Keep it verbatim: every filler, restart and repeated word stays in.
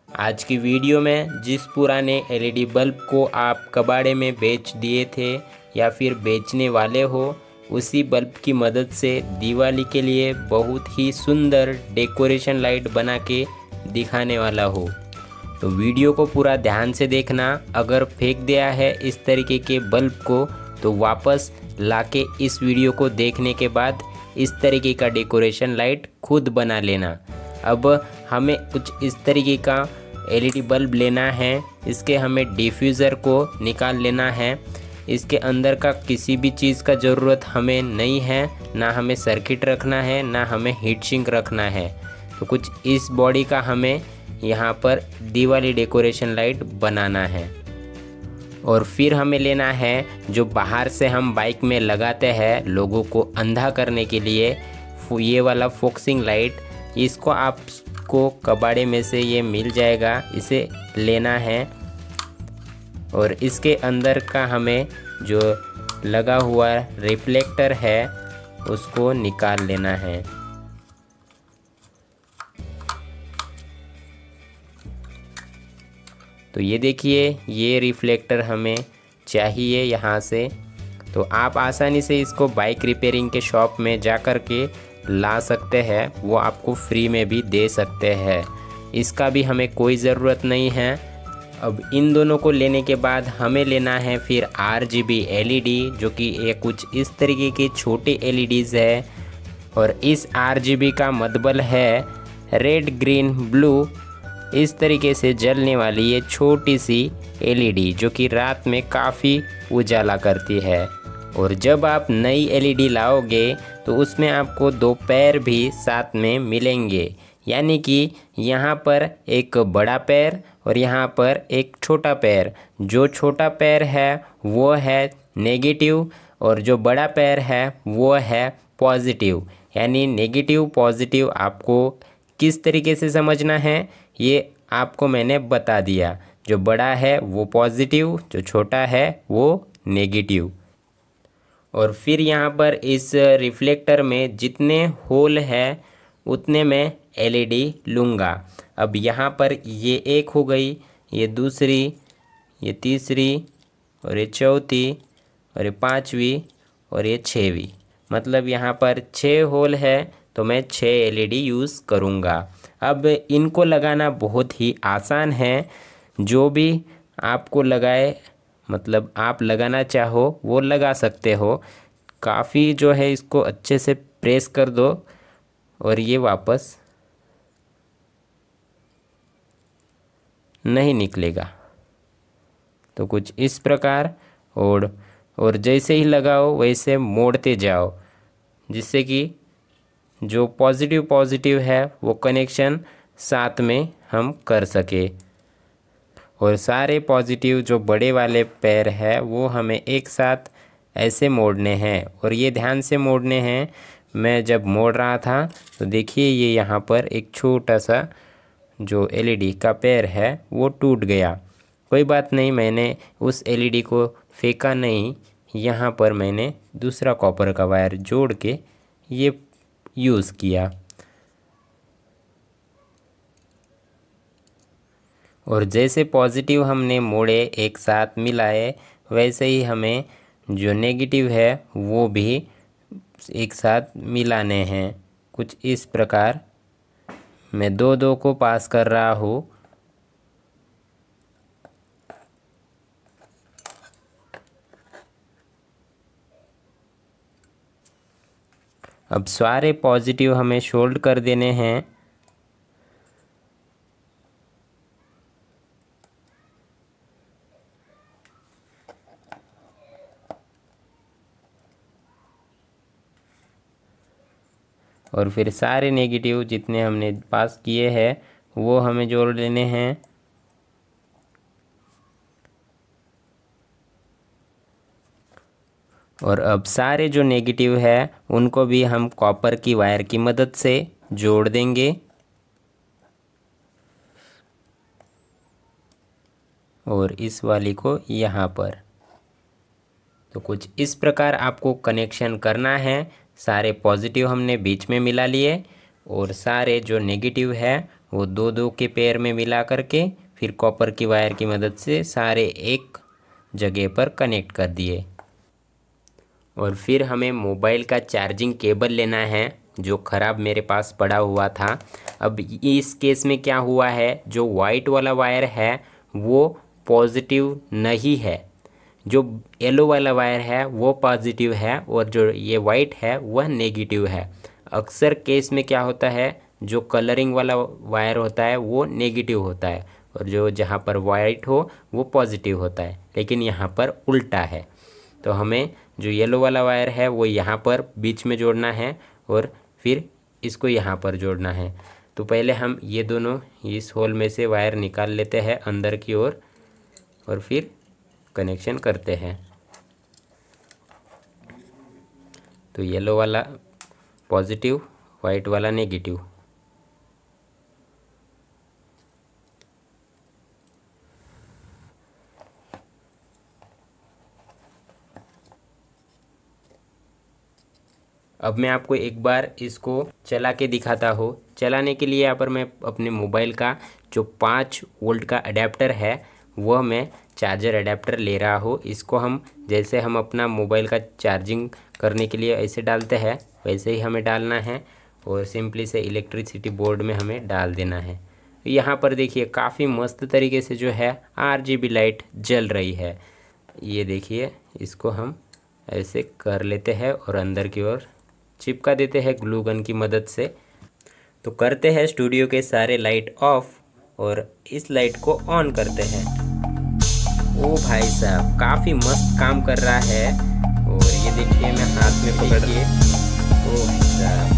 आज की वीडियो में जिस पुराने एलईडी बल्ब को आप कबाड़े में बेच दिए थे या फिर बेचने वाले हो, उसी बल्ब की मदद से दिवाली के लिए बहुत ही सुंदर डेकोरेशन लाइट बना के दिखाने वाला हो। तो वीडियो को पूरा ध्यान से देखना। अगर फेंक दिया है इस तरीके के बल्ब को तो वापस लाके इस वीडियो को देखने के बाद इस तरीके का डेकोरेशन लाइट खुद बना लेना। अब हमें कुछ इस तरीके का एलईडी बल्ब लेना है। इसके हमें डिफ्यूज़र को निकाल लेना है। इसके अंदर का किसी भी चीज़ का ज़रूरत हमें नहीं है, ना हमें सर्किट रखना है, ना हमें हीट सिंक रखना है। तो कुछ इस बॉडी का हमें यहाँ पर दिवाली डेकोरेशन लाइट बनाना है। और फिर हमें लेना है जो बाहर से हम बाइक में लगाते हैं लोगों को अंधा करने के लिए, ये वाला फोकसिंग लाइट। इसको आपको कबाड़े में से ये मिल जाएगा, इसे लेना है। और इसके अंदर का हमें जो लगा हुआ रिफ्लेक्टर है उसको निकाल लेना है। तो ये देखिए, ये रिफ्लेक्टर हमें चाहिए यहाँ से। तो आप आसानी से इसको बाइक रिपेयरिंग के शॉप में जा कर के ला सकते हैं, वो आपको फ्री में भी दे सकते हैं। इसका भी हमें कोई ज़रूरत नहीं है। अब इन दोनों को लेने के बाद हमें लेना है फिर आरजीबी एलईडी, जो कि ये कुछ इस तरीके के छोटे एलईडीज़ है। और इस आरजीबी का मतलब है रेड ग्रीन ब्लू। इस तरीके से जलने वाली ये छोटी सी एलईडी जो कि रात में काफ़ी उजाला करती है। और जब आप नई एलईडी लाओगे तो उसमें आपको दो पैर भी साथ में मिलेंगे, यानी कि यहाँ पर एक बड़ा पैर और यहाँ पर एक छोटा पैर। जो छोटा पैर है वो है नेगेटिव और जो बड़ा पैर है वो है पॉजिटिव। यानी नेगेटिव पॉजिटिव आपको किस तरीके से समझना है ये आपको मैंने बता दिया। जो बड़ा है वो पॉजिटिव, जो छोटा है वो नेगेटिव। और फिर यहाँ पर इस रिफ्लेक्टर में जितने होल है उतने मैं एलईडी लूँगा। अब यहाँ पर ये एक हो गई, ये दूसरी, ये तीसरी, और ये चौथी, और ये पांचवी, और ये छठवीं। मतलब यहाँ पर छः होल है तो मैं छः एलईडी यूज़ करूँगा। अब इनको लगाना बहुत ही आसान है। जो भी आपको लगाए, मतलब आप लगाना चाहो वो लगा सकते हो। काफ़ी जो है इसको अच्छे से प्रेस कर दो और ये वापस नहीं निकलेगा। तो कुछ इस प्रकार और और जैसे ही लगाओ वैसे मोड़ते जाओ, जिससे कि जो पॉजिटिव पॉजिटिव है वो कनेक्शन साथ में हम कर सके। और सारे पॉजिटिव जो बड़े वाले पैर है वो हमें एक साथ ऐसे मोड़ने हैं। और ये ध्यान से मोड़ने हैं। मैं जब मोड़ रहा था तो देखिए ये यहाँ पर एक छोटा सा जो एलईडी का पैर है वो टूट गया। कोई बात नहीं, मैंने उस एलईडी को फेंका नहीं। यहाँ पर मैंने दूसरा कॉपर का वायर जोड़ के ये यूज़ किया। और जैसे पॉजिटिव हमने मोड़े एक साथ मिलाए, वैसे ही हमें जो नेगेटिव है वो भी एक साथ मिलाने हैं। कुछ इस प्रकार मैं दो दो को पास कर रहा हूँ। अब सारे पॉजिटिव हमें शोल्ड कर देने हैं। और फिर सारे नेगेटिव जितने हमने पास किए हैं वो हमें जोड़ लेने हैं। और अब सारे जो नेगेटिव है उनको भी हम कॉपर की वायर की मदद से जोड़ देंगे। और इस वाली को यहाँ पर। तो कुछ इस प्रकार आपको कनेक्शन करना है। सारे पॉजिटिव हमने बीच में मिला लिए और सारे जो नेगेटिव है वो दो दो के पेयर में मिला करके फिर कॉपर की वायर की मदद से सारे एक जगह पर कनेक्ट कर दिए। और फिर हमें मोबाइल का चार्जिंग केबल लेना है जो ख़राब मेरे पास पड़ा हुआ था। अब इस केस में क्या हुआ है, जो वाइट वाला वायर है वो पॉजिटिव नहीं है, जो येलो वाला वायर है वो पॉजिटिव है और जो ये वाइट है वह नेगेटिव है। अक्सर केस में क्या होता है, जो कलरिंग वाला वायर होता है वो नेगेटिव होता है और जो जहाँ पर वाइट हो वो पॉजिटिव होता है, लेकिन यहाँ पर उल्टा है। तो हमें जो येलो वाला वायर है वो यहाँ पर बीच में जोड़ना है और फिर इसको यहाँ पर जोड़ना है। तो पहले हम ये दोनों इस होल में से वायर निकाल लेते हैं अंदर की ओर और, और फिर कनेक्शन करते हैं। तो येलो वाला पॉजिटिव, वाइट वाला नेगेटिव। अब मैं आपको एक बार इसको चला के दिखाता हूँ। चलाने के लिए यहाँ पर मैं अपने मोबाइल का जो पाँच वोल्ट का अडेप्टर है वह मैं चार्जर अडेप्टर ले रहा हूँ। इसको हम जैसे हम अपना मोबाइल का चार्जिंग करने के लिए ऐसे डालते हैं वैसे ही हमें डालना है और सिंपली से इलेक्ट्रिसिटी बोर्ड में हमें डाल देना है। यहाँ पर देखिए काफ़ी मस्त तरीके से जो है आरजीबी लाइट जल रही है। ये देखिए, इसको हम ऐसे कर लेते हैं और अंदर की ओर चिपका देते हैं ग्लू गन की मदद से। तो करते हैं स्टूडियो के सारे लाइट ऑफ और इस लाइट को ऑन करते हैं। ओ भाई साहब, काफ़ी मस्त काम कर रहा है। और ये देखिए मैं हाथ में पकड़ के, ओ भाई साहब